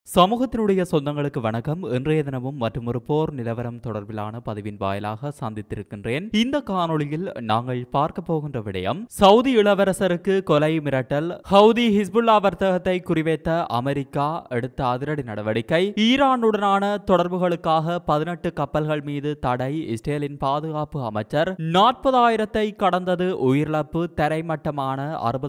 சமூகத்தினுடைய சொந்தங்களுக்கு வணக்கம். இன்றைய தினமும் மற்றொரு போர் நிலவரம் தொடர்பிலான பதிவின் வாயிலாக சந்தித்திருக்கின்றேன். இந்த காணொளியில் நாங்கள் பார்க்க போகின்ற விடயம், சவுதி இளவரசருக்கு கொலை மிரட்டல், ஹவுதி ஹிஸ்புல்லா வர்த்தகத்தை குறிவைத்த அமெரிக்கா எடுத்த அதிரடி நடவடிக்கை, ஈரானுடனான தொடர்புகளுக்காக 18 கப்பல்கள் மீது தடை, இஸ்ரேலின் பாதுகாப்பு அமைச்சர், 40,000 கடந்தது உயிரிழப்பு, தரைமட்டமான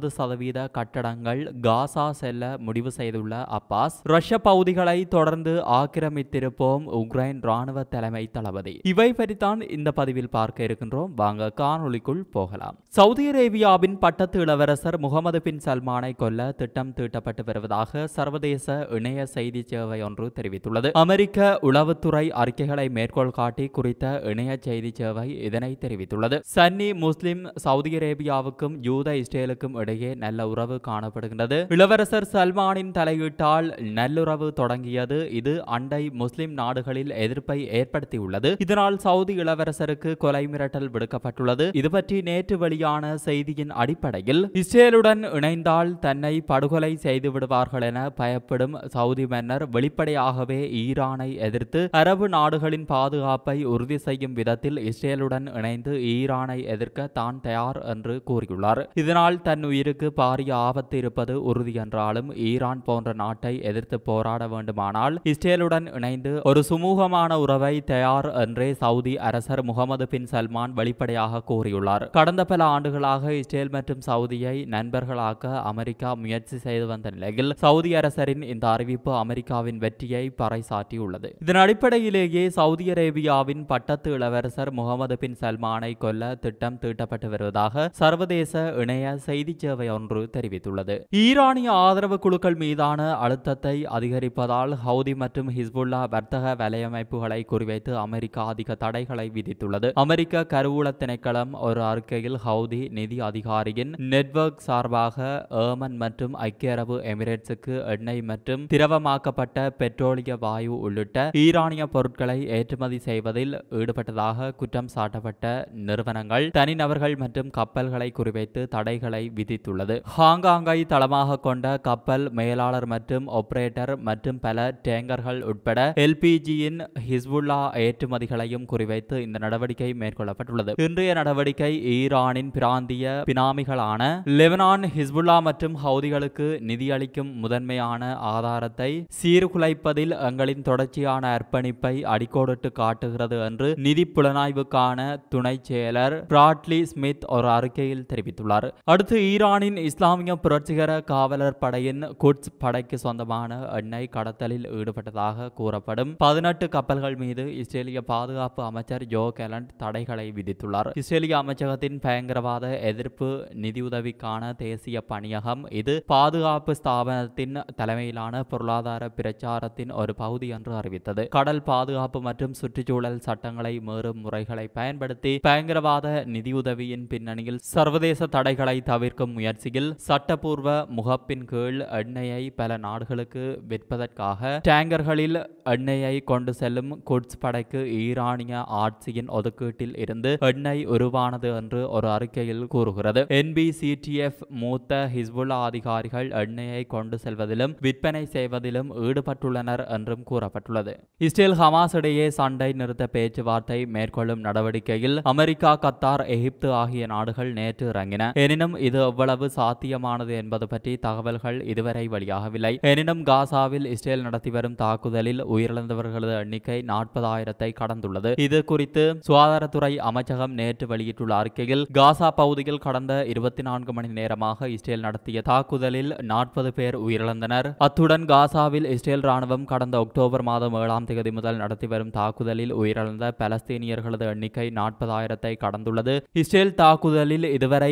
60% கட்டடங்கள் காசா செல்ல முடிவு செய்துள்ள அப்பாஸ், ரஷ்ய பகுதிகளை தொடர்ந்து ஆக்கிரமித்திருப்போம் உக்ரைன் ராணுவ தலைமை தளபதி. இவை பற்றித்தான் இந்த பதிவில் பார்க்க இருக்கின்றோம். வாங்க காணொளிக்குள் போகலாம். சவுதி அரேபியாவின் பட்டத்து இளவரசர் முகமது பின் சல்மானை கொல்ல திட்டம் தீட்டப்பட்டு வருவதாக சர்வதேச இணைய செய்தி சேவை ஒன்று தெரிவித்துள்ளது. அமெரிக்க உளவுத்துறை அறிக்கைகளை மேற்கோள் காட்டி குறித்த இணைய செய்தி சேவை இதனை தெரிவித்துள்ளது. சன்னி முஸ்லிம் சவுதி அரேபியாவுக்கும் யூத இஸ்ரேலுக்கும் இடையே நல்ல உறவு காணப்படுகின்றது. இளவரசர் சல்மானின் தலையீட்டால் நல்லுறவு தொடங்கியது. இது அண்டை முஸ்லிம் நாடுகளில் எதிர்ப்பை ஏற்படுத்தியுள்ளது. இதனால் சவுதி இளவரசருக்கு கொலை மிரட்டல் விடுக்கப்பட்டுள்ளது. இது பற்றி நேற்று வெளியான செய்தியின் அடிப்படையில், இஸ்ரேலுடன் இணைந்தால் தன்னை படுகொலை செய்து விடுவார்கள் என பயப்படும் சவுதி மன்னர் வெளிப்படையாகவே ஈரானை எதிர்த்து அரபு நாடுகளின் பாதுகாப்பை உறுதி செய்யும் விதத்தில் இஸ்ரேலுடன் இணைந்து ஈரானை எதிர்க்க தான் தயார் என்று கூறியுள்ளார். இதனால் தன் உயிருக்கு பாரிய ஆபத்து இருப்பது உறுதி என்றாலும் ஈரான் போன்ற நாட்டை எதிர்த்து போராட வேண்டுமானால் இஸ்ரேலுடன் இணைந்து ஒரு சுமூகமான உறவை தயார் என்றே சவுதி அரசர் முகமது பின் சல்மான் வெளிப்படையாக கூறியுள்ளார். கடந்த பல ஆண்டுகளாக இஸ்ரேல் மற்றும் சவுதியை நண்பர்களாக்க அமெரிக்கா முயற்சி செய்து வந்த நிலையில் சவுதி அரசரின் இந்த அறிவிப்பு அமெரிக்காவின் வெற்றியை பறைசாற்றியுள்ளது. இதன் அடிப்படையிலேயே சவுதி அரேபியாவின் பட்டத்து இளவரசர் முகமது பின் சல்மானை கொல்ல திட்டம் தீட்டப்பட்டு வருவதாக சர்வதேச இணைய செய்தி சேவை ஒன்று தெரிவித்துள்ளது. ஈரானிய ஆதரவு குழுக்கள் மீதான அழுத்தத்தை அதிகரிப்பதால் ஹவுதி மற்றும் ஹிஸ்புல்லா வர்த்தக வலையமைப்புகளை குறிவைத்து அமெரிக்கா அதிக தடைகளை விதித்துள்ளது. அமெரிக்க கருவூல திணைக்களம் ஒரு அறிக்கையில் ஹவுதி நிதி அதிகாரியின் நெட்வொர்க் சார்பாக ஏமன் மற்றும் ஐக்கிய அரபு எமிரேட்ஸுக்கு எண்ணெய் மற்றும் திரவமாக்கப்பட்ட பெட்ரோலிய வாயு உள்ளிட்ட ஈரானிய பொருட்களை ஏற்றுமதி செய்வதில் ஈடுபட்டதாக குற்றம் சாட்டப்பட்ட நிறுவனங்கள், தனிநபர்கள் மற்றும் கப்பல்களை குறிவைத்து தடைகளை விதித்துள்ளது. ஹாங்காங்கை தளமாக கொண்ட கப்பல் மேலாளர் மற்றும் ஆபரேட்டர் மற்றும் பல டேங்கர்கள் உட்பட எல்பிஜியின் ஹிஸ்புல்லா ஏற்றுமதிகளையும் குறிவைத்து இந்த நடவடிக்கை மேற்கொள்ளப்பட்டுள்ளது. இன்றைய நடவடிக்கை ஈரானின் பிராந்திய பினாமிகளான லெபனான், ஹிஸ்புல்லா மற்றும் ஹவுதிகளுக்கு நிதியளிக்கும் முதன்மையான ஆதாரத்தை சீர்குலைப்பதில் எங்களின் தொடர்ச்சியான அர்ப்பணிப்பை அடிக்கோடிட்டு காட்டுகிறது என்று நிதி புலனாய்வுக்கான துணை செயலர் பிராட்லி ஸ்மித் ஒரு அறிக்கையில் தெரிவித்துள்ளார். அடுத்து, ஈரானின் இஸ்லாமிய புரட்சிகர காவலர் படையின் குட்ஸ் படைக்கு சொந்தமான எண்ணெய் கடத்தலில் ஈடுபட்டதாக கூறப்படும் 18 கப்பல்கள் மீது இஸ்ரேலிய பாதுகாப்பு அமைச்சர் ஜோ கேலண்ட் தடைகளை விதித்துள்ளார். இஸ்ரேலிய அமைச்சகத்தின் பயங்கரவாத எதிர்ப்பு நிதியுதவிக்கான தேசிய பணியகம் இது பாதுகாப்பு ஸ்தாபனத்தின் தலைமையிலான பொருளாதார பிரச்சாரத்தின் ஒரு பகுதி என்று அறிவித்தது. கடல் பாதுகாப்பு மற்றும் சுற்றுச்சூழல் சட்டங்களை மீறும் முறைகளை பயன்படுத்தி பயங்கரவாத நிதியுதவியின் பின்னணியில் சர்வதேச தடைகளை தவிர்க்கும் முயற்சியில் சட்டப்பூர்வ முகப்பின் கீழ் எண்ணெயை பல நாடுகளுக்கு விற்பதற்காக டேங்கர்களில் எண்ணெயை கொண்டு செல்லும் குட்ஸ் படைக்கு ஈரானிய ஆட்சியின் ஒதுக்கீட்டில் இருந்து எண்ணெய் உருவானது என்று ஒரு அறிக்கையில் கூறுகிறது. NBCTF மூத்த ஹிஸ்புல்லா அதிகாரிகள் எண்ணெயை கொண்டு செல்வதிலும் விற்பனை செய்வதிலும் ஈடுபட்டுள்ளனர் என்றும் கூறப்பட்டுள்ளது. இஸ்ரேல் ஹமாஸ் இடையே சண்டை நிறுத்த பேச்சுவார்த்தை மேற்கொள்ளும் நடவடிக்கையில் அமெரிக்கா, கத்தார், எகிப்து ஆகிய நாடுகள் நேற்று இறங்கின. எனினும் இது எவ்வளவு சாத்தியமானது என்பது பற்றி தகவல்கள் இதுவரை வெளியாகவில்லை. எனினும் காசாவில் இஸ்ரேல் நடத்தி வரும் தாக்குதலில் உயிரிழந்தவர்களது எண்ணிக்கை 40,000 கடந்துள்ளது. இது குறித்து சுகாதாரத்துறை அமைச்சகம் நேற்று வெளியிட்டுள்ள அறிக்கையில், காசா பகுதியில் கடந்த 24 மணி நேரமாக இஸ்ரேல் நடத்திய தாக்குதலில் 40 பேர் உயிரிழந்தனர். அத்துடன் காசாவில் இஸ்ரேல் ராணுவம் கடந்த அக்டோபர் மாதம் 7ஆம் தேதி முதல் நடத்தி வரும் தாக்குதலில் உயிரிழந்த பலஸ்தீனியர்களது எண்ணிக்கை 40,000 கடந்துள்ளது. இஸ்ரேல் தாக்குதலில் இதுவரை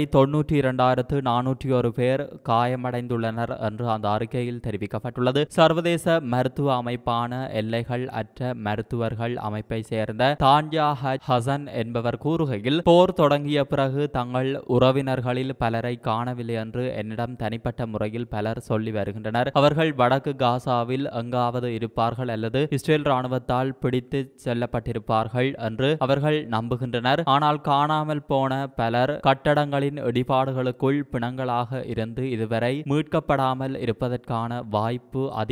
92,401 பேர் காயமடைந்துள்ளனர் என்று அந்த அறிக்கையில் தெரிவிக்கப்பட்டுள்ளது. சர்வதேச மருத்துவ அமைப்பான எல்லைகள் அற்ற மருத்துவர்கள் அமைப்பை சேர்ந்த தான்யா ஹசன் என்பவர் கூறுகையில், போர் தொடங்கிய பிறகு தங்கள் உறவினர்களில் பலரை காணவில்லை என்று என்னிடம் தனிப்பட்ட முறையில் பலர் சொல்லி வருகின்றனர். அவர்கள் வடக்கு காசாவில் எங்காவது இருப்பார்கள் அல்லது இஸ்ரேல் ராணுவத்தால் பிடித்து செல்லப்பட்டிருப்பார்கள் என்று அவர்கள் நம்புகின்றனர். ஆனால் காணாமல் போன பலர் கட்டடங்களின் இடிபாடுகளுக்குள் பிணங்களாக இருந்து இதுவரை மீட்கப்படாமல் இருப்பதற்கான வாய்ப்பு அதிகம்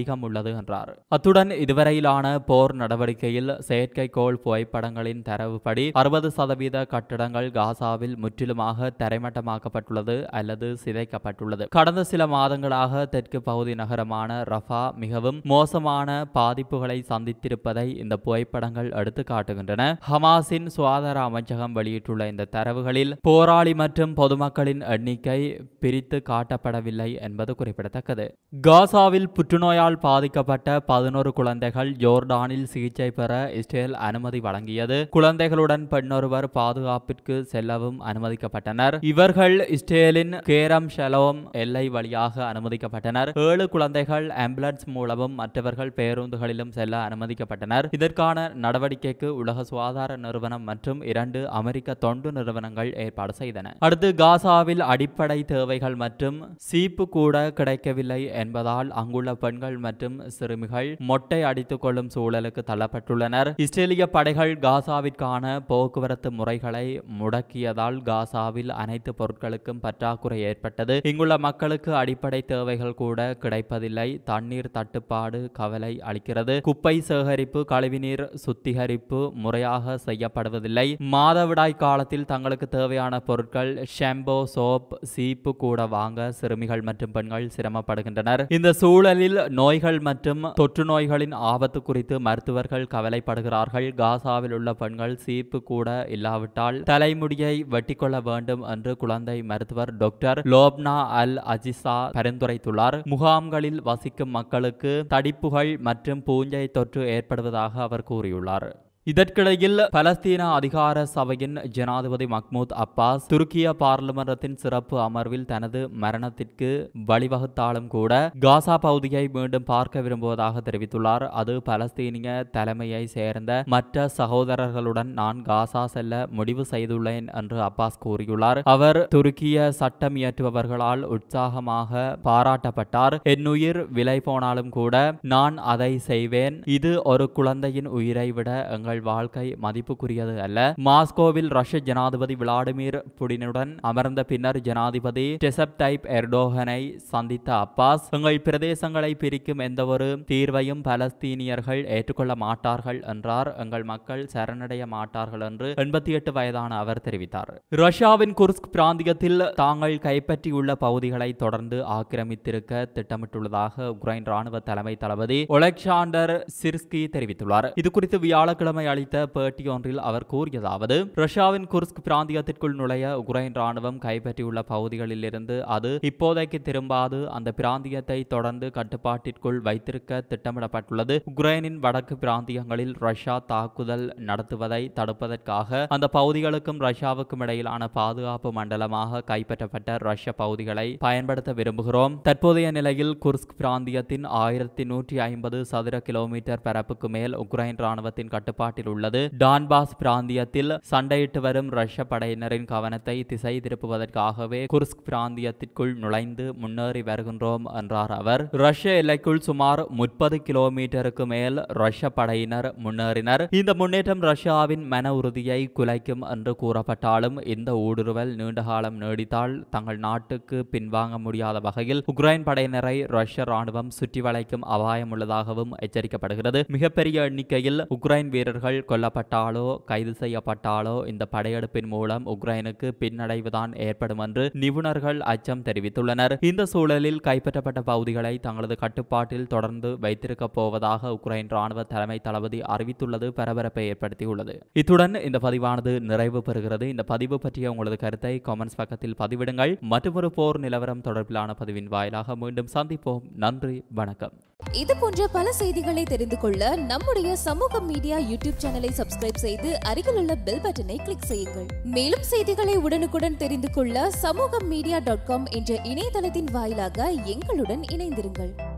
அதிகம் உள்ளது என்றார். அத்துடன் இதுவரையிலான போர் நடவடிக்கையில் செயற்கைக்கோள் புகைப்படங்களின் தரவுப்படி 60% கட்டடங்கள் காசாவில் முற்றிலுமாக தரைமட்டமாக்கப்பட்டுள்ளது அல்லது சிதைக்கப்பட்டுள்ளது. கடந்த சில மாதங்களாக தெற்கு பகுதி நகரமான ரஃபா மிகவும் மோசமான பாதிப்புகளை சந்தித்திருப்பதை இந்த புகைப்படங்கள் எடுத்து காட்டுகின்றன. ஹமாஸின் சுகாதார அமைச்சகம் வெளியிட்டுள்ள இந்த தரவுகளில் போராளி மற்றும் பொதுமக்களின் எண்ணிக்கை பிரித்து காட்டப்படவில்லை என்பது குறிப்பிடத்தக்கது. காசாவில் புற்றுநோயால் பாதிக்கப்பட்ட 11 குழந்தைகள் ஜோர்டானில் சிகிச்சை பெற இஸ்ரேல் அனுமதி வழங்கியது. குழந்தைகளுடன் பெண்ணொருவர் பாதுகாப்பிற்கு செல்லவும் அனுமதிக்கப்பட்டனர். இவர்கள் இஸ்ரேலின் கேரம் ஷலோம் எல்லை வழியாக அனுமதிக்கப்பட்டனர். 7 குழந்தைகள் ஆம்புலன்ஸ் மூலமும் மற்றவர்கள் பேருந்துகளிலும் செல்ல அனுமதிக்கப்பட்டனர். இதற்கான நடவடிக்கைக்கு உலக சுகாதார நிறுவனம் மற்றும் 2 அமெரிக்க தொண்டு நிறுவனங்கள் ஏற்பாடு செய்தன. அடுத்து காசாவில் அடிப்படை தேவைகள் மற்றும் சீப்பு கூட கிடைக்கவில்லை என்பதால் அங்குள்ள பெண்கள் மற்றும் சிறுமிகள் மொட்டை அடித்துக் கொள்ளும் சூழலுக்கு தள்ளப்பட்டுள்ளனர். இஸ்ரேலிய படைகள் காசாவிற்கான போக்குவரத்து முறைகளை முடக்கியதால் காசாவில் அனைத்து பொருட்களுக்கும் பற்றாக்குறை ஏற்பட்டது. இங்குள்ள மக்களுக்கு அடிப்படை தேவைகள் கூட கிடைப்பதில்லை. தண்ணீர் தட்டுப்பாடு கவலை அளிக்கிறது. குப்பை சேகரிப்பு, கழிவுநீர் சுத்திகரிப்பு முறையாக செய்யப்படுவதில்லை. மாதவிடாய் காலத்தில் தங்களுக்கு தேவையான பொருட்கள் ஷாம்போ, சோப், சீப்பு கூட வாங்க சிறுமிகள் மற்றும் பெண்கள் சிரமப்படுகின்றனர். இந்த சூழலில் நோய்கள் மற்றும் தொற்று நோய்களின் ஆபத்து குறித்து மருத்துவர்கள் கவலைப்படுகிறார்கள். காசாவில் உள்ள பெண்கள் சீப்பு கூட இல்லாவிட்டால் தலைமுடியை வெட்டிக்கொள்ள வேண்டும் என்று குழந்தை மருத்துவர் டாக்டர் லோப்னா அல் அஜிசா பரிந்துரைத்துள்ளார். முகாம்களில் வசிக்கும் மக்களுக்கு தடிப்புகள் மற்றும் பூஞ்சை தொற்று ஏற்படுவதாக அவர் கூறியுள்ளார். இதற்கிடையில் பலஸ்தீன அதிகார சபையின் ஜனாதிபதி மஹ்மூத் அப்பாஸ் துருக்கிய பார்லிமெண்டத்தின் சிறப்பு அமர்வில் தனது மரணத்திற்கு வழிவகுத்தாலும் கூட காசா பகுதியை மீண்டும் பார்க்க விரும்புவதாக தெரிவித்துள்ளார். அது பலஸ்தீனிய தலைமையை சேர்ந்த மற்ற சகோதரர்களுடன் நான் காசா செல்ல முடிவு செய்துள்ளேன் என்று அப்பாஸ் கூறியுள்ளார். அவர் துருக்கிய சட்டம் இயற்றுபவர்களால் உற்சாகமாக பாராட்டப்பட்டார். என் உயிர் விலை போனாலும் கூட நான் அதை செய்வேன். இது ஒரு குழந்தையின் உயிரை விட எங்கள் வாழ்க்கை மதிப்புக்குரியது அல்ல. மாஸ்கோவில் ரஷ்ய ஜனாதிபதி விளாடிமிர் புடினுடன் அமர்ந்த பின்னர் ஜனாதிபதி ரெசெப் தைப் எர்டோகனை சந்தித்த அப்பாஸ், எங்கள் பிரதேசங்களை பிரிக்கும் எந்தவொரு தீர்வையும் பலஸ்தீனியர்கள் ஏற்றுக்கொள்ள மாட்டார்கள் என்றார். எங்கள் மக்கள் சரணடைய மாட்டார்கள் என்று 88 வயதான அவர் தெரிவித்தார். ரஷ்யாவின் குர்ஸ்க் பிராந்தியத்தில் தாங்கள் கைப்பற்றியுள்ள பகுதிகளை தொடர்ந்து ஆக்கிரமித்திருக்க திட்டமிட்டுள்ளதாக உக்ரைன் ராணுவ தலைமை தளபதி ஒலெக்சாண்டர் சிர்ஸ்கி தெரிவித்துள்ளார். இதுகுறித்து வியாழக்கிழமை அளித்த பேட்டி ஒன்றில் அவர் கூறியதாவது, ரஷ்யாவின் குர்ஸ்க் பிராந்தியத்திற்குள் நுழைய உக்ரைன் ராணுவம் கைப்பற்றியுள்ள பகுதிகளில் இருந்து அது இப்போதைக்கு திரும்பாது. அந்த பிராந்தியத்தை தொடர்ந்து கட்டுப்பாட்டிற்குள் வைத்திருக்க திட்டமிடப்பட்டுள்ளது. உக்ரைனின் வடக்கு பிராந்தியங்களில் ரஷ்யா தாக்குதல் நடத்துவதை தடுப்பதற்காக அந்த பகுதிகளுக்கும் ரஷ்யாவுக்கும் இடையிலான பாதுகாப்பு மண்டலமாக கைப்பற்றப்பட்ட ரஷ்ய பகுதிகளை பயன்படுத்த விரும்புகிறோம். தற்போதைய நிலையில் குர்ஸ்க் பிராந்தியத்தின் 1150 சதுர கிலோமீட்டர் பரப்புக்கு மேல் உக்ரைன் ராணுவத்தின் கட்டுப்பாட்டில் உள்ளது. டான்பாஸ் பிராந்தியத்தில் சண்டையிட்டு வரும் ரஷ்ய படையினரின் கவனத்தை திசை திருப்புவதற்காகவே குர்ஸ்க் பிராந்தியத்திற்குள் நுழைந்து முன்னேறி வருகின்றோம் என்றார் அவர். ரஷ்ய எல்லைக்குள் சுமார் 30 கிலோமீட்டருக்கு மேல் ரஷ்ய படையினர் முன்னேறினர். இந்த முன்னேற்றம் ரஷ்யாவின் மன உறுதியை குலைக்கும் என்று கூறப்பட்டாலும் இந்த ஊடுருவல் நீண்டகாலம் நீடித்தால் தங்கள் நாட்டுக்கு பின்வாங்க முடியாத வகையில் உக்ரைன் படையினரை ரஷ்ய ராணுவம் சுற்றி வளைக்கும் அபாயம் உள்ளதாகவும் எச்சரிக்கப்படுகிறது. மிகப்பெரிய எண்ணிக்கையில் உக்ரைன் வீரர்கள் கொல்லப்பட்டாலோ கைது செய்யப்பட்டாலோ இந்த படையெடுப்பின் மூலம் உக்ரைனுக்கு பின்னடைவுதான் ஏற்படும் என்று நிபுணர்கள் அச்சம் தெரிவித்துள்ளனர். இந்த சூழலில் கைப்பற்றப்பட்ட பகுதிகளை தங்களது கட்டுப்பாட்டில் தொடர்ந்து வைத்திருக்கப் போவதாக உக்ரைன் ராணுவ தலைமை தளபதி அறிவித்துள்ளது பரபரப்பை ஏற்படுத்தியுள்ளது. இத்துடன் இந்த பதிவானது நிறைவு பெறுகிறது. இந்த பதிவு பற்றிய உங்களது கருத்தை கமெண்ட்ஸ் பக்கத்தில் பதிவிடுங்கள். மற்றொரு போர் நிலவரம் தொடர்பிலான பதிவின் வாயிலாக மீண்டும் சந்திப்போம். நன்றி, வணக்கம். இது போன்ற பல செய்திகளை தெரிந்து கொள்ள நம்முடைய சமூக மீடியா யூடியூப் சேனலை சப்ஸ்கிரைப் செய்து அருகில் உள்ள பெல் பட்டனை கிளிக் செய்யுங்கள். மேலும் செய்திகளை உடனுக்குடன் தெரிந்து கொள்ள சமூகமீடியா.com என்ற இணையதளத்தின் வாயிலாக எங்களுடன் இணைந்திருங்கள்.